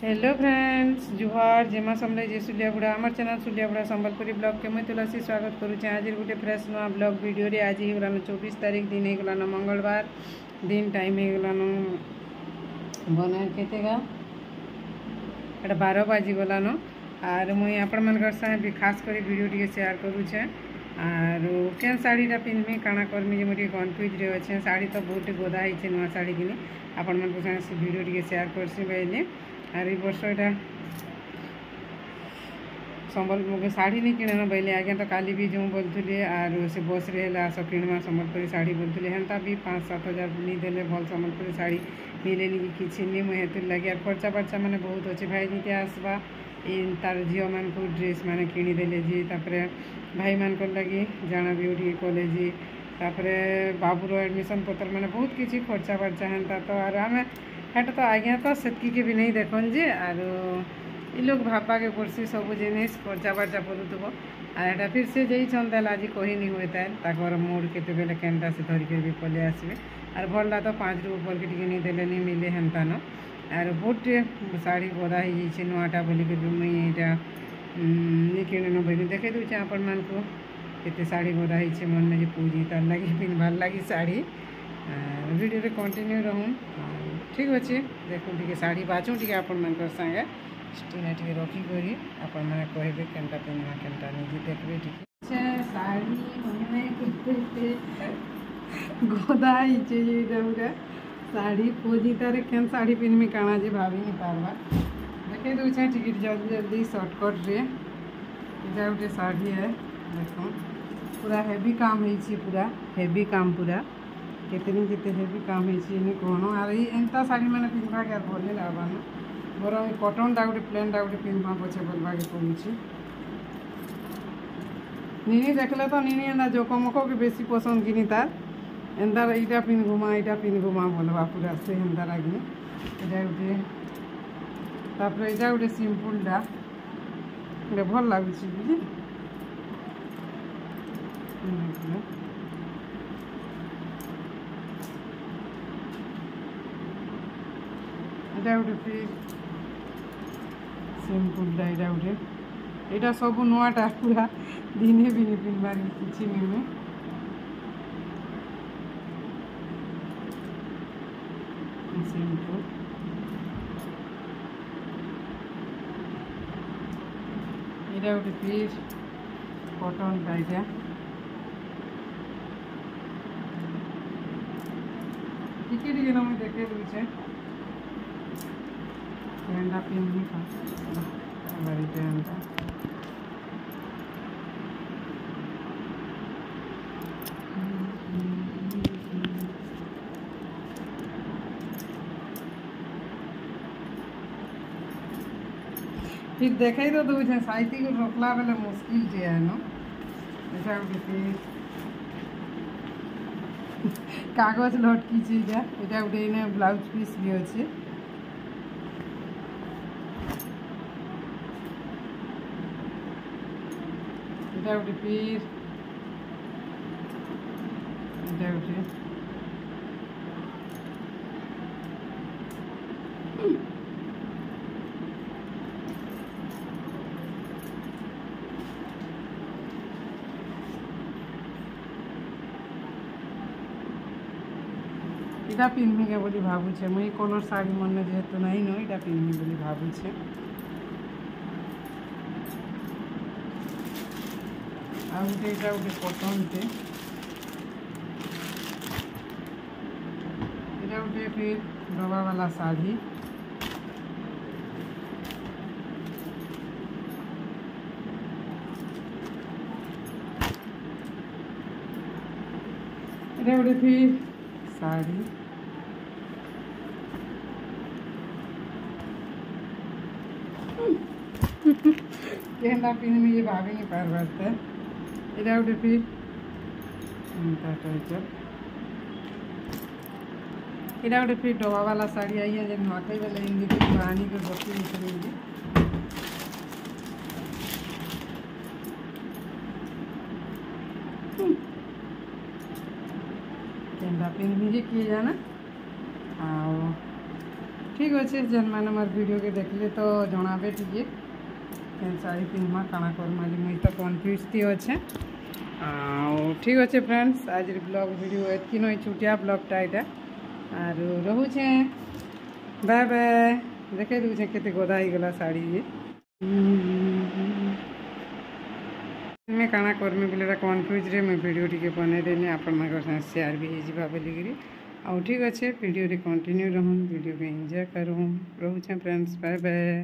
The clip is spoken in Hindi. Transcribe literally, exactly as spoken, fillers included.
हेलो फ्रेंड्स जुहार जेमा समले जे सुलियाबुड़ा आमर चैनल सुलियाबुड़ा संबलपुरी ब्लॉग के मुझे तुलसी स्वागत करुचे। आज गोटे फ्रेश नुआ ब्लॉग वीडियो रे आज होगलान चौबीस तारीख दिन होगलान मंगलवार दिन टाइम होगलान बना केतेगा एटा बारह बाजी गलान आर मुई आपण मानकर संगे भी खास करी वीडियो टी शेयर करुचे। आर केन साड़ीटा पिन्हमी काଣା करमी जे मुझे कन्फ्यूज रे अच्छे। साड़ी तो बहुत गोदा है नुआ साड़ी किनी आपण मान संगे वीडियो टी शेयर करसी बेले। आर ये वर्ष यहाँ संबल शाढ़ी नहीं किणन बोले आज्ञा तो काली भी जो बोलते आर से बस रे आस किणमा संबलपुरी शाढ़ी बोलते हेन्ता भी पाँच सात हजार नहीं देले भल संबलपुरी शाढ़ी मिले कि किसी नहीं मुझे हेतु लगे। आर खर्चा पर्चा मैंने बहुत अच्छे भाई जीते आसवा इन तार झील मान को ड्रेस मैंने किणीदेले जी तापर भाई मान लगे जाना ब्यूटी कॉलेज तापर बाबूर एडमिशन पत्र मैंने बहुत किसी खर्चा पर्चा हेन्ता तो आर आम हेटा तो आज्ञा तो सेतकी के भी नहीं देखन जे आर ये लोग भापा के पड़सी सब जिनिस खर्चा पर्चा पड़ुव आर फिर से जाइछन ताल आज कही नहीं हुए तार मूड केते बेले केनटा से धरिक भी पलि आसबे। आर भलटा तो पाँच रु ऊपर के टिके नहीं देले नहीं मिले हेन्ता न आर बहुत शाढ़ी गदा हो जाइए नुआटा बोलिक मुई यहाँ नहीं किणन बोली देखे दूचे आपण मान को केते शाढ़ी गदा हो मन में पूजी तार लगे पिन्हबार लगी शाढ़ी वीडियो रे कंटिन्यू रहूँ ठीक अच्छे। देखो टी शाढ़ी बाजू टी आपण मान संगे स्टीना टी रखिक आपण मैंने कहबे केनटा पिन्हवा केनटा नहीं देखबे टी शाढ़ी गदा हो शाढ़ी खोजी तार केन शाढ़ी पिन्हमी काଣା जे भाभी नहीं पारवा देखे दूचे टिकट जल्दी जल्दी सर्टकट रे इधर गोटे शाढ़ी है देखो पूरा हेवी काम है पूरा हेवी काम पूरा केतनी केते हेवी काम है कौन आर एंता शाढ़ी मैंने पिन्हवा के भल नहीं लगवा न बर कटनटा गोटे प्लेनटा गोटे पिन्हवा पछे बोलवा के पड़ुଛି। नीनी देखले तो नीनी एंता जोकमक के बेसी पसंद किनी तार एंता यहाँ पिन घुमा यहाँ पिन घुमा बोलवा पूरा से एंता लगे यहाँ गोटे तापर यहाँ गोटे सिंपलटा गोटे भल लगुच बुझे यहाँ गोटे फिर सिंपलटा यहाँ गोटे यहाँ सब नुआटा पूरा दिने भी नहीं पिन्हबार किसी नहीं सिंपल यहाँ गोटे फिर कटनटा यहाँ टिके टिके मुझे देखे दूचे पेंटा पिन्हनी पेंटा फिर देखे तो दूचे साइती को रोकला बेले मुश्किल जे है न ऐसा फिर कागज लटकी चीज यहाँ गोटे इने ब्लाउज पीस भी अच्छे यहाँ गोटे फिर यहाँ गोटे इटा पिन्हमी के बोली भावुचे मुई कलर शाढ़ी मन में जेहेतु नहीं न इटा पिन्हमी बोली भावुचे। आ गोटे यहाँ गोटे कटनटे यहाँ गोटे फिर डबा वाला शाढ़ी यहाँ गोटे फिर शाढ़ी केनटा पिन्हमी ये भाभी नहीं पार बारते यहाँ गोटे फिर यहाँ गोटे फिर डबा वाला शाढ़ी आई है जब नुआखाई वाला हिंदी कहानी के बत्ती निकलेंगे केनटा पिन्हमी जे किए जाना आ ठीक ठीक अच्छे जेन मैंने मोर वीडियो के देखले तो जनाबे टे शाड़ी पिंधमा काଣା करमा मुई तो कन्फ्यूज थी अच्छे आ ठीक अच्छे फ्रेंड्स आज ब्लॉग वीडियो एतकी नई छुटिया ब्लॉगटा यहाँ आर रोचे बाय बाय देखे दूचे केते गदा ही गला साड़ी ये मैं काଣା करमी बोले कन्फ्यूज रे मैं वीडियो टी बनईदेनी आपण शेयर भी हो बोलिकी आउ ठीक अच्छे वीडियो रे कंटिन्यू रहूँ वीडियो को एंजॉय करूँ रोचे फ्रेंड्स बाय बाय।